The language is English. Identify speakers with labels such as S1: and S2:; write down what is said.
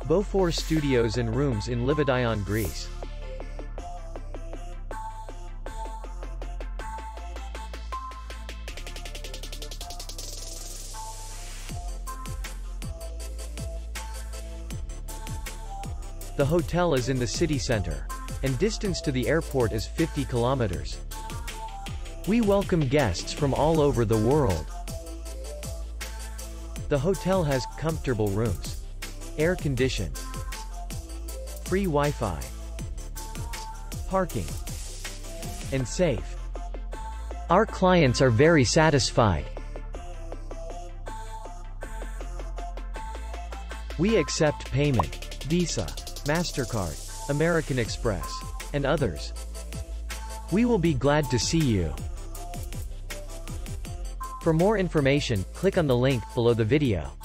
S1: Bofor Studios and Rooms in Livadion, Greece. The hotel is in the city center, and distance to the airport is 50 kilometers. We welcome guests from all over the world. The hotel has comfortable rooms, air-conditioned, free Wi-Fi, parking, and safe. Our clients are very satisfied. We accept payment, Visa, MasterCard, American Express, and others. We will be glad to see you. For more information, click on the link below the video.